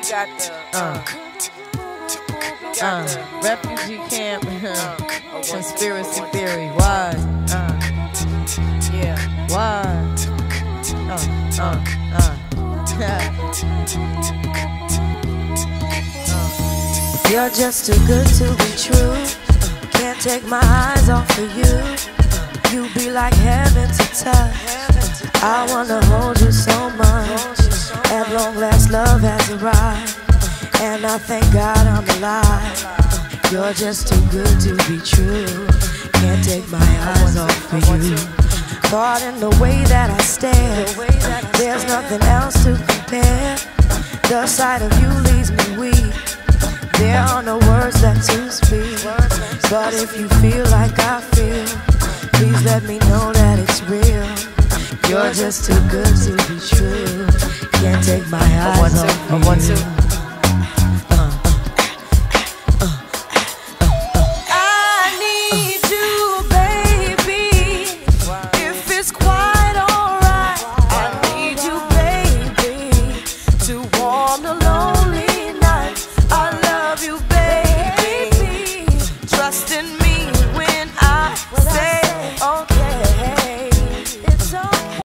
refugee camp, conspiracy theory. Why? Why? You're just too good to be true. Can't take my eyes off of you. You be like heaven to touch. I wanna hold you so much. At long last, love has arrived, and I thank God I'm alive. You're just too good to be true. Can't take my eyes off of you. Caught in the way that I stare, there's nothing else to compare. The sight of you leaves me weak. There are no words left to speak. But if you feel like I feel, please let me know that it's real. You're just too good to be true. Can't take my eyes off of you.